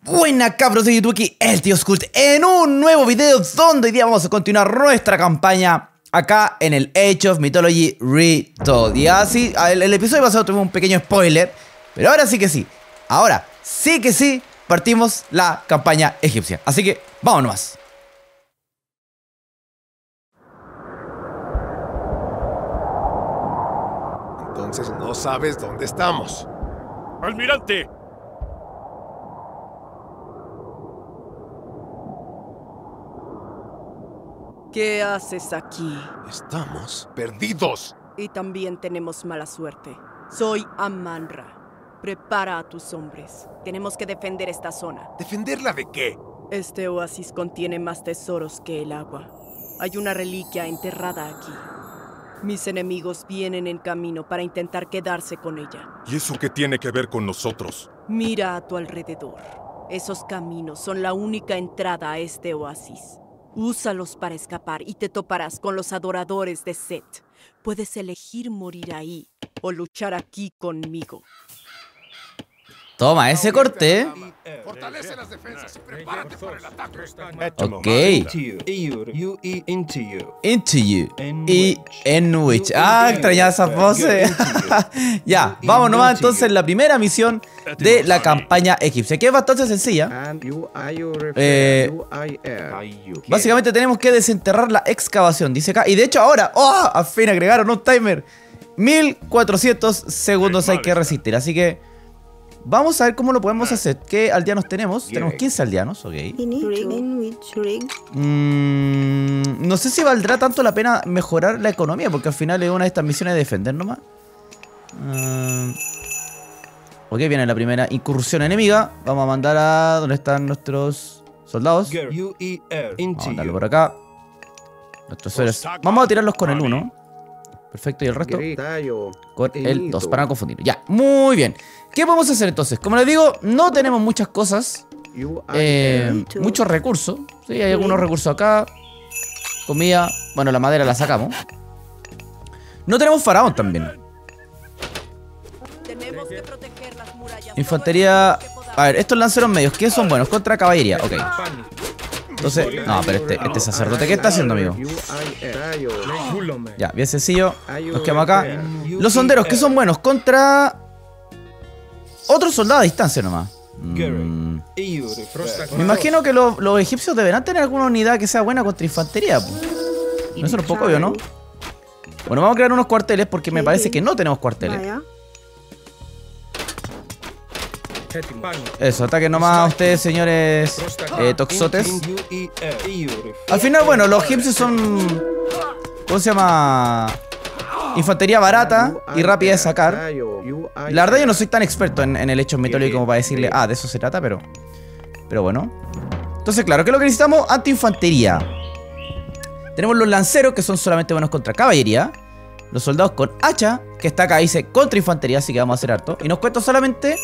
Buena cabros de YouTube, aquí el tío Skult en un nuevo video donde hoy día vamos a continuar nuestra campaña acá en el Age of Mythology Retold. Y así, el episodio pasado tuvimos un pequeño spoiler, pero ahora sí que sí, partimos la campaña egipcia. Así que vámonos más. Entonces no sabes dónde estamos. ¡Almirante! ¿Qué haces aquí? Estamos perdidos. Y también tenemos mala suerte. Soy Aman-Ra. Prepara a tus hombres. Tenemos que defender esta zona. ¿Defenderla de qué? Este oasis contiene más tesoros que el agua. Hay una reliquia enterrada aquí. Mis enemigos vienen en camino para intentar quedarse con ella. ¿Y eso qué tiene que ver con nosotros? Mira a tu alrededor. Esos caminos son la única entrada a este oasis. Úsalos para escapar y te toparás con los adoradores de Set. Puedes elegir morir ahí o luchar aquí conmigo. Toma ese corte. Fortalece las defensas y prepárate para el ataque. Ok. Into you. Y en which. Ah, extrañaba esas voces. Ya, vamos nomás entonces la primera misión de la campaña egipcia, que es bastante sencilla. Básicamente tenemos que desenterrar la excavación, dice acá. Y de hecho ahora, ¡oh! Al fin agregaron un timer. 1400 segundos hay que resistir, así que vamos a ver cómo lo podemos hacer. ¿Qué aldeanos tenemos? Tenemos 15 aldeanos, ok. No sé si valdrá tanto la pena mejorar la economía, porque al final es una de estas misiones de defender nomás. Ok, viene la primera incursión enemiga. Vamos a mandar a... ¿dónde están nuestros soldados? Vamos a mandarlo por acá. Nuestros héroes. Vamos a tirarlos con el 1. Perfecto, y el resto con el 2, para no confundir. Ya, muy bien. ¿Qué podemos hacer entonces? Como les digo, no tenemos muchas cosas, muchos recursos. Sí, hay algunos recursos acá. Comida, bueno, la madera la sacamos. No tenemos faraón también. Tenemos que proteger las murallas. Infantería. A ver, estos lanceros medios, ¿qué son buenos? Contra caballería, ok. Entonces, no, pero este sacerdote, ¿qué está haciendo, amigo? Ya, bien sencillo. Nos quedamos acá. Los sonderos, ¿qué son buenos? Contra otros soldados a distancia nomás. Me imagino que los egipcios deberán tener alguna unidad que sea buena contra infantería. Eso es un poco obvio, ¿no? Bueno, vamos a crear unos cuarteles porque me parece que no tenemos cuarteles. Eso, ataquen nomás a ustedes, señores toxotes. Al final, bueno, los egipcios son... ¿cómo se llama? Infantería barata y rápida de sacar. La verdad yo no soy tan experto en el hecho mitológico como para decirle, ah, de eso se trata, pero bueno. Entonces, claro, ¿qué es lo que necesitamos? Antiinfantería. Tenemos los lanceros, que son solamente buenos contra caballería. Los soldados con hacha, que está acá, dice contra infantería, así que vamos a hacer harto. Y nos cuesta solamente...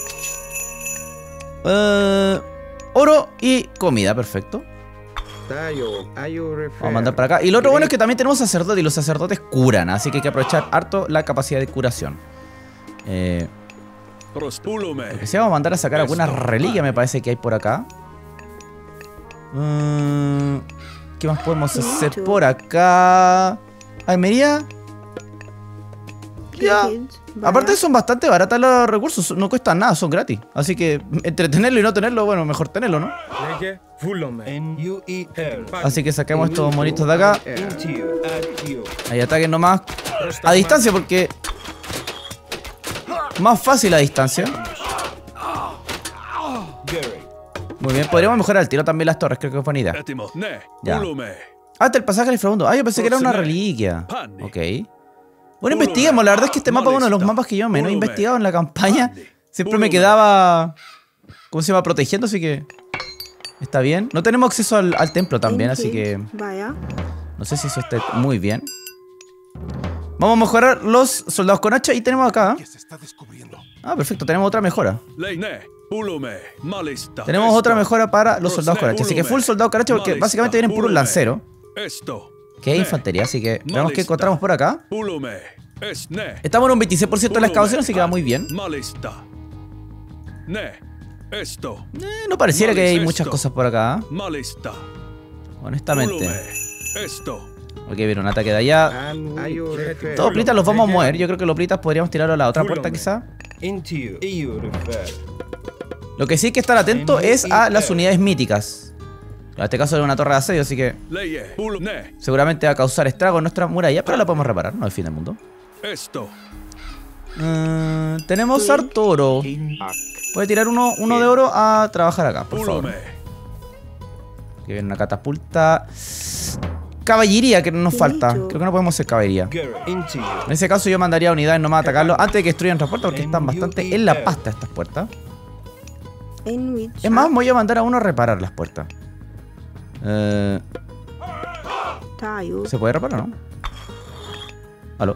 oro y comida, perfecto. Vamos a mandar para acá. Y lo otro bueno es que también tenemos sacerdotes, y los sacerdotes curan, así que hay que aprovechar harto la capacidad de curación. Lo que sí, vamos a mandar a sacar algunas reliquias, me parece que hay por acá. ¿Qué más podemos hacer por acá? Almería. Ya. Aparte son bastante baratas los recursos, no cuestan nada, son gratis. Así que entre tenerlo y no tenerlo, bueno, mejor tenerlo, ¿no? Así que saquemos estos monitos de acá. Ahí ataquen nomás a distancia, porque más fácil a distancia. Muy bien, podríamos mejorar el tiro también las torres, creo que es buena idea. Ya. Hasta el pasaje al inframundo. Ah, yo pensé que era una reliquia. Ok. Bueno, investiguemos. La verdad es que este mapa es uno de los mapas que yo menos he investigado en la campaña. Siempre me quedaba... ¿cómo se llama? Protegiendo, así que... está bien. No tenemos acceso al templo también, así que... no sé si eso está muy bien. Vamos a mejorar los soldados con hacha y tenemos acá... ah, perfecto. Tenemos otra mejora. Tenemos otra mejora para los soldados con hacha. Así que full soldado con hacha porque básicamente vienen puros lanceros. Que es infantería, así que veamos qué encontramos por acá. Estamos en un 26% de la excavación, así que va muy bien. No pareciera que hay muchas cosas por acá. Honestamente. Ok, viene un ataque de allá. Todos plitas los vamos a mover. Yo creo que los plitas podríamos tirarlo a la otra puerta quizá. Lo que sí hay que estar atento es a las unidades míticas. En este caso es una torre de asedio, así que seguramente va a causar estragos en nuestra muralla, pero la podemos reparar, no es el fin del mundo. Tenemos harto oro. Voy a tirar uno de oro a trabajar acá, por favor. Aquí viene una catapulta. Caballería que nos falta. Creo que no podemos hacer caballería. En ese caso yo mandaría unidades nomás a atacarlo antes de que destruyan nuestras puertas, porque están bastante en la pasta estas puertas. Es más, voy a mandar a uno a reparar las puertas. ¿Se puede reparar o no? ¿Aló?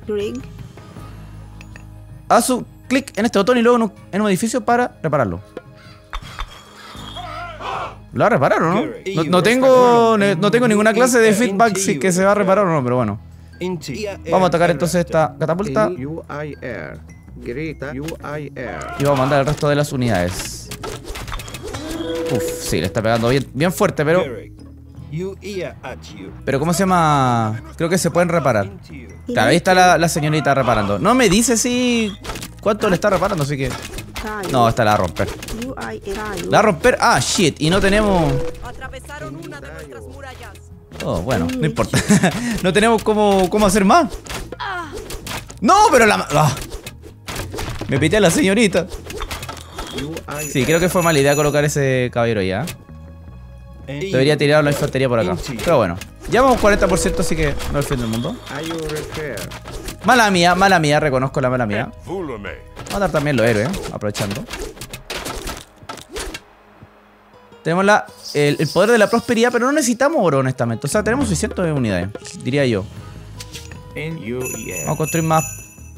Haz su clic en este botón y luego en un edificio para repararlo. ¿Lo va a reparar o no? No tengo ninguna clase de feedback si que se va a reparar o no, pero bueno. Vamos a atacar entonces esta catapulta. Y vamos a mandar el resto de las unidades. Uf, sí, le está pegando bien fuerte, pero... Pero ¿cómo se llama? Creo que se pueden reparar. Claro, ahí está la señorita reparando. No me dice si... ¿Cuánto le está reparando? Así que... No, esta la va a romper. La va a romper. Ah, shit. Y no tenemos... Atravesaron una de nuestras murallas. Oh, bueno, no importa. No tenemos cómo hacer más. No, pero la... Me pité a la señorita. Sí, creo que fue mala idea colocar ese caballero ya. Debería tirar la infantería por acá. Pero bueno, ya vamos 40%, así que no es el fin del mundo. Mala mía, reconozco la mala mía. Vamos a dar también los héroes, aprovechando. Tenemos el poder de la prosperidad, pero no necesitamos oro, honestamente. O sea, tenemos suficientes unidades, diría yo. Vamos a construir más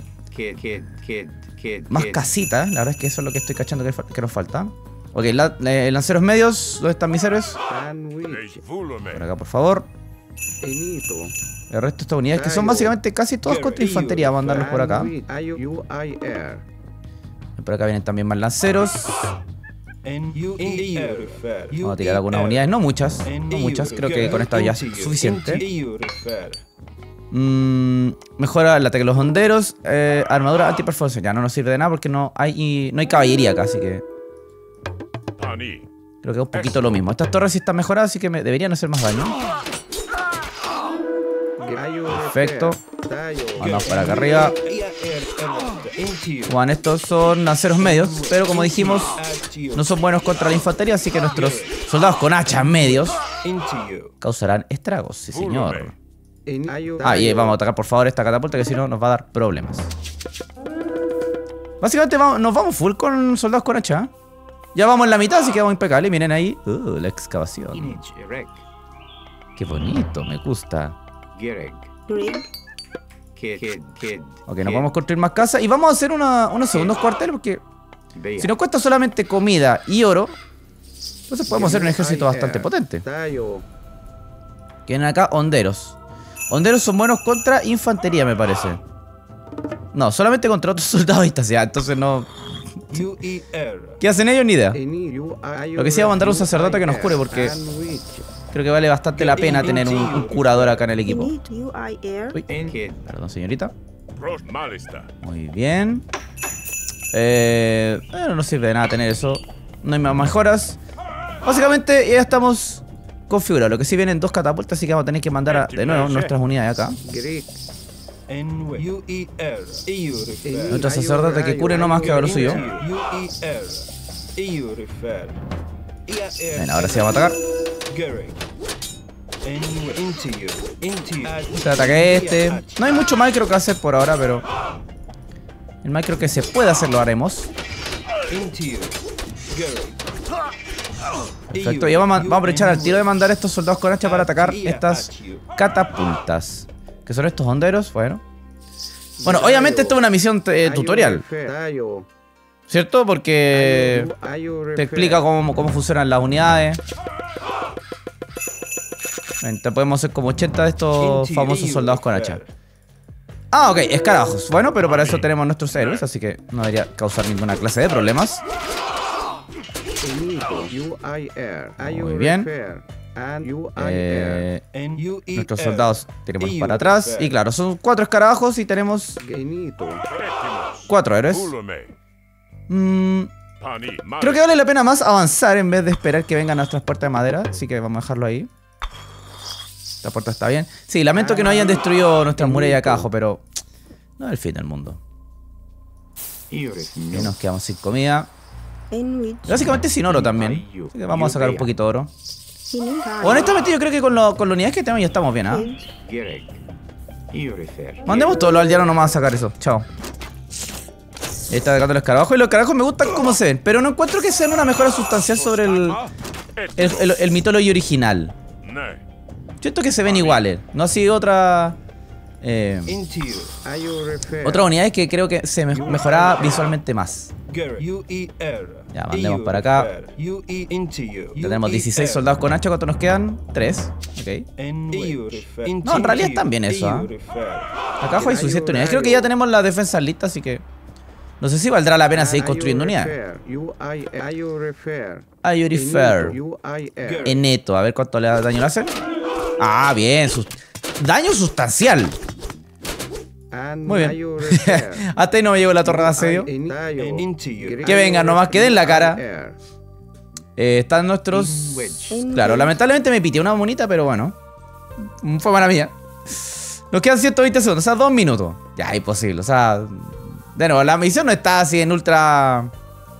casitas. La verdad es que eso es lo que estoy cachando que nos falta. Ok, lanceros medios. ¿Dónde están mis héroes? Por acá, por favor. El resto de estas unidades, que son básicamente casi todas contra infantería, vamos a mandarlos por acá. Por acá vienen también más lanceros. Vamos a tirar algunas unidades, no muchas. Creo que con esta ya es suficiente. Mejora el ataque de los honderos. Armadura antiperforación. Ya no nos sirve de nada porque no hay caballería acá, así que... Creo que es un poquito lo mismo. Estas torres sí están mejoradas, así que deberían hacer más daño. Perfecto. Vamos para acá arriba. Bueno, estos son lanceros medios, pero como dijimos, no son buenos contra la infantería, así que nuestros soldados con hachas medios causarán estragos, sí señor. Y vamos a atacar por favor esta catapulta, que si no nos va a dar problemas. Básicamente nos vamos full con soldados con hacha. Ya vamos en la mitad, así que vamos impecable. Miren ahí, la excavación. Qué bonito, me gusta. Ok, nos vamos a construir más casas. Y vamos a hacer unos segundos cuarteles, porque si nos cuesta solamente comida y oro, entonces podemos hacer un ejército bastante potente. Vienen acá honderos. Honderos son buenos contra infantería, me parece. No, solamente contra otros soldados. Ya, entonces no... ¿Qué hacen ellos? Ni idea. Lo que sí, va a mandar un sacerdote que nos cure, porque creo que vale bastante la pena tener un curador acá en el equipo. Uy, perdón, señorita. Muy bien. No sirve de nada tener eso. No hay más mejoras. Básicamente ya estamos configurados. Lo que sí, vienen dos catapultas, así que vamos a tener que mandar de nuevo nuestras unidades acá. Nuestro sacerdote que cure no más que haga lo suyo. Bien, ahora sí vamos a atacar. Este ataque este. No hay mucho micro que hacer por ahora, pero el micro que se puede hacer lo haremos. Perfecto, ya vamos a aprovechar al tiro de mandar a estos soldados con hacha para atacar estas catapultas, que son estos honderos. Bueno, obviamente esto es una misión tutorial, ¿cierto? Porque te explica cómo funcionan las unidades. Te podemos hacer como 80 de estos famosos soldados con hacha. Ok, escarabajos. Bueno, pero para eso tenemos nuestros héroes, así que no debería causar ninguna clase de problemas. Muy bien. Nuestros soldados tenemos para atrás. Y claro, son 4 escarabajos y tenemos 4 héroes. Creo que vale la pena más avanzar en vez de esperar que vengan nuestras puertas de madera. Así que vamos a dejarlo ahí. La puerta está bien. Sí, lamento que no hayan destruido nuestras murallas acá abajo, pero no es el fin del mundo. Y nos quedamos sin comida. Básicamente sin oro también. Así que vamos a sacar un poquito de oro. Honestamente yo creo que con las unidades que tenemos ya estamos bien, ¿ah? Mandemos todos los aldeanos nomás a sacar eso. Chao. Ahí está sacando los escarabajos. Y los escarabajos me gustan como se ven, pero no encuentro que sean una mejora sustancial sobre el Mythology original. Siento que se ven iguales. No ha sido otras unidades que creo que se mejoraba visualmente más. Ya, mandemos para acá. Tenemos 16 soldados con hacha. ¿Cuántos nos quedan? 3. Ok. No, en realidad están bien eso, ¿eh? Acá abajo hay suficientes unidades. Creo que ya tenemos las defensas listas, así que no sé si valdrá la pena seguir construyendo unidades. En neto, a ver cuánto daño le hacen. Ah, bien. Daño sustancial. Muy bien. Hasta ahí no me llegó la torre de asedio. Que vengan, nomás que den la cara. Están nuestros... Claro, lamentablemente me pité una monita, pero bueno. Fue mala mía. Nos quedan 120 segundos, o sea, 2 minutos. Ya, imposible, o sea... De nuevo, la misión no está así en ultra...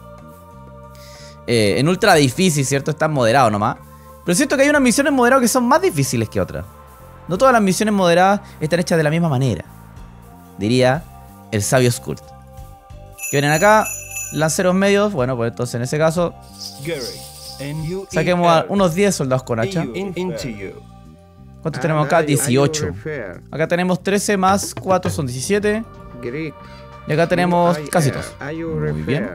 en ultra difícil, ¿cierto? Está moderado nomás. Pero siento que hay unas misiones moderadas que son más difíciles que otras. No todas las misiones moderadas están hechas de la misma manera. Diría el sabio Skuld. Que vienen acá, lanceros medios. Bueno, pues entonces en ese caso saquemos a unos 10 soldados con hacha. ¿Cuántos tenemos acá? 18. Acá tenemos 13 más 4 son 17. Y acá tenemos casi todos. Muy bien.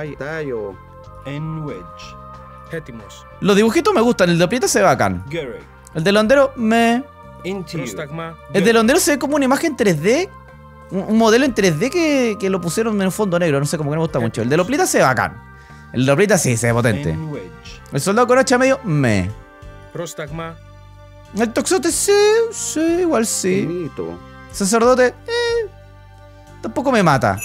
Los dibujitos me gustan. El de aprieta se ve bacán. El del hondero me... El del hondero se ve como una imagen 3D. Un modelo en 3D que lo pusieron en un fondo negro. No sé, como que no me gusta mucho. El de Loplita se ve bacán. El de Loplita sí, se ve potente. El soldado con hacha medio me... El toxote sí, igual sí. Sacerdote, tampoco me mata.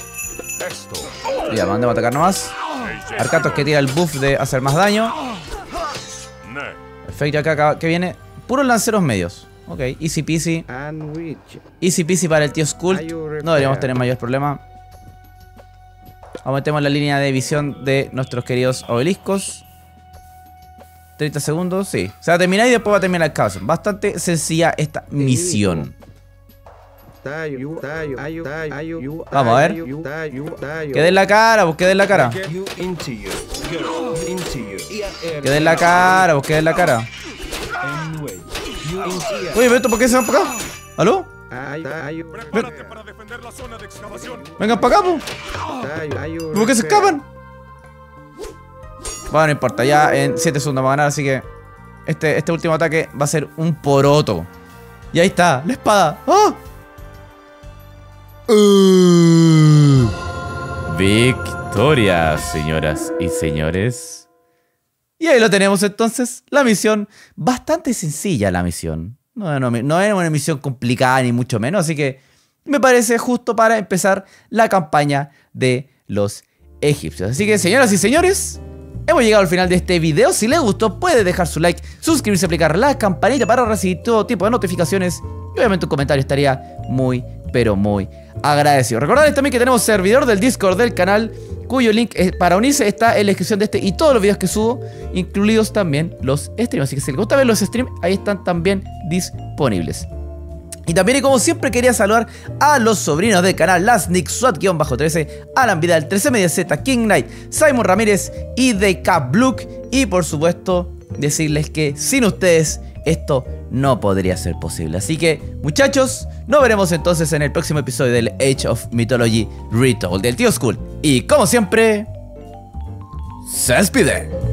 Ya, mandemos a atacar nomás. Arcatos que tira el buff de hacer más daño. Perfecto, acá que viene puros lanceros medios. Ok, easy peasy. Easy peasy para el tío Skuld. No deberíamos tener mayor problema. Aumentemos la línea de visión de nuestros queridos obeliscos. 30 segundos, sí. O sea, terminar y después va a terminar el caos. Bastante sencilla esta misión. Vamos a ver. Quede en la cara, vos quede en la cara. Quede en la cara, vos quede en la cara. Oye, ¿pero esto por qué se van para acá? ¿Aló? Vengan para acá, po. ¿Por qué se escapan? Bueno, no importa, ya en 7 segundos vamos a ganar, así que este último ataque va a ser un poroto. Y ahí está, la espada. ¡Oh! Victoria, señoras y señores. Y ahí lo tenemos entonces, la misión. Bastante sencilla la misión. No es una misión complicada ni mucho menos, así que me parece justo para empezar la campaña de los egipcios. Así que, señoras y señores, hemos llegado al final de este video. Si les gustó, puede dejar su like, suscribirse, aplicar la campanita para recibir todo tipo de notificaciones. Y obviamente un comentario estaría muy, pero muy agradecido. Recordarles también que tenemos servidor del Discord del canal, cuyo link para unirse está en la descripción de este y todos los videos que subo, incluidos también los streams. Así que si les gusta ver los streams, ahí están también disponibles. Y también, y como siempre, quería saludar a los sobrinos del canal, las Nick Swat-13, Alan Vidal, 13MediaZ, King Knight, Simon Ramírez y DK Bluk. Y por supuesto, decirles que sin ustedes esto no podría ser posible. Así que, muchachos, nos veremos entonces en el próximo episodio del Age of Mythology Retold del tío Skuld. Y como siempre, se despide.